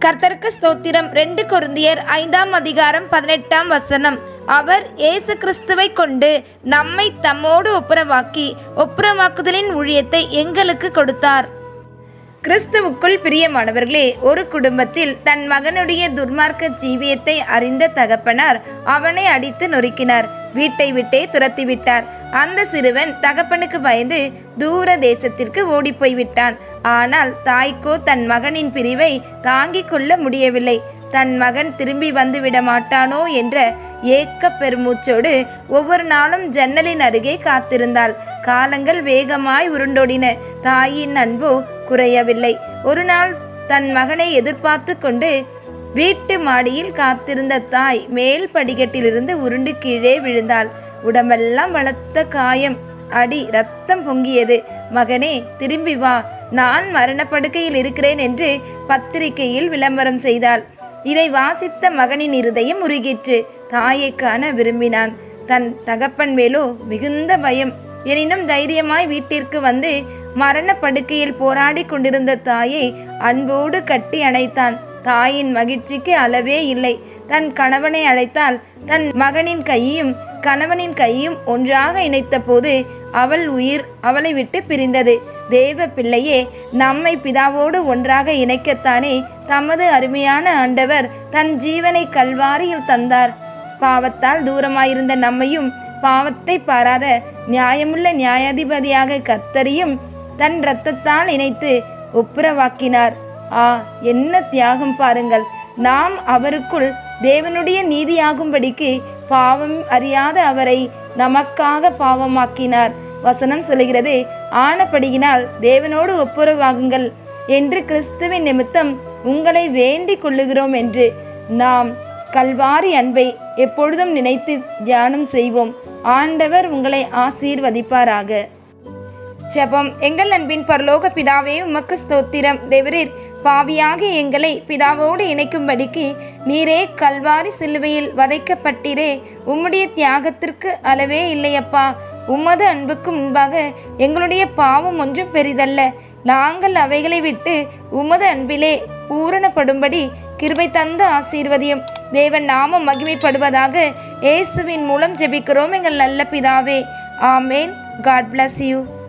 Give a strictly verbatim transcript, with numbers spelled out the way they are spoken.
கர்த்தருக்கு ஸ்தோத்திரம். ரெண்டு கொரிந்தியர் ஐந்தாம் அதிகாரம் பதினெட்டாம் வசனம். அவர் இயேசு கிறிஸ்துவை கொண்டு நம்மை தம்மோடு ஒப்புரவாக்கி ஒப்புரவாக்குதலின் ஊழியத்தை எங்களுக்கு கொடுத்தார். கிறிஸ்துவுக்குள் பிரியமானவர்களே, ஒரு குடும்பத்தில் தன் மகனுடைய துர்மார்க்க ஜீவியத்தை அறிந்த தகப்பனார் அவனை அடித்து நொறுக்கினார், வீட்டை விட்டே துரத்திவிட்டார். அந்த சிறுவன் தகப்பனுக்கு பயந்து தூர தேசத்திற்கு ஓடி போய்விட்டான். ஆனால் தாய்க்கோ தன் மகனின் பிரிவை தாங்கிக் கொள்ள முடியவில்லை. தன் மகன் திரும்பி வந்து விட மாட்டானோ என்ற ஏக்க பெருமூச்சோடு ஒவ்வொரு நாளும் ஜன்னலின் அருகே காத்திருந்தாள். காலங்கள் வேகமாய் உருண்டோடின. தாயின் அன்போ குறையவில்லை. ஒரு நாள் தன் மகனை எதிர்பார்த்து கொண்டு வீட்டு மாடியில் காத்திருந்த தாய் மேல் படிக்கட்டிலிருந்து உருண்டு கீழே விழுந்தாள். உடம்பெல்லாம் பலத்த காயம், அடி ரத்தம் பொங்கியது. மகனே, திரும்பி வா, நான் மரணப்படுக்கையில் இருக்கிறேன் என்று பத்திரிகையில் விளம்பரம் செய்தாள். இதை வாசித்த மகனின் இருதயம் உருகிற்று. தாயை காண விரும்பினான். தன் தகப்பன் மேலோ மிகுந்த பயம். எனினும் தைரியமாய் வீட்டிற்கு வந்து மரண படுக்கையில் போராடி கொண்டிருந்த தாயை அன்போடு கட்டி அணைத்தான். தாயின் மகிழ்ச்சிக்கு அளவே இல்லை. தன் கணவனை அழைத்தால் தன் மகனின் கையையும் கணவனின் கையும் ஒன்றாக இணைத்த போது அவள் உயிர் அவளை விட்டு பிரிந்தது. தேவ பிள்ளையே, நம்மை பிதாவோடு ஒன்றாக இணைக்கத்தானே தமது அருமையான ஆண்டவர் தன் ஜீவனை கல்வாரியில் தந்தார். பாவத்தால் தூரமாயிருந்த நம்மையும் பாவத்தை பாராத நியாயமுள்ள நியாயாதிபதியாக கர்த்தரையும் தன் இரத்தத்தால் இணைத்து ஒப்புரவாக்கினார். ஆ, என்ன தியாகம் பாருங்கள்! நாம் அவருக்குள் தேவனுடைய நீதியாகும்படிக்கு பாவம் அறியாத அவரை நமக்காக பாவமாக்கினார். வசனம் சொல்கிறது, ஆனபடியினால் தேவனோடு ஒப்புரவாகுங்கள் என்று கிறிஸ்துவின் நிமித்தம் உங்களை வேண்டிக் கொள்ளுகிறோம் என்று. நாம் கல்வாரி அன்பை எப்பொழுதும் நினைத்து தியானம் செய்வோம். ஆண்டவர் உங்களை ஆசீர்வதிப்பாராக. ஜெபம். எங்கள் அன்பின் பரலோக பிதாவே, உமக்கு ஸ்தோத்திரம். தேவரீர், பாவியாகிய எங்களை பிதாவோடு இணைக்கும்படிக்கு நீரே கல்வாரி சிலுவையில் வதைக்கப்பட்டீரே. உம்முடைய தியாகத்திற்கு அளவே இல்லையப்பா. உமது அன்புக்கு முன்பாக எங்களுடைய பாவம் ஒன்றும் பெரிதல்ல. நாங்கள் அவைகளை விட்டு உமது அன்பிலே பூரணப்படும்படி கிருபை தந்து ஆசீர்வதியும். தேவன் நாமம் மகிமைப்படுவதாக. இயேசுவின் மூலம் ஜெபிக்கிறோம் எங்கள் நல்ல பிதாவே. ஆமேன். God bless you.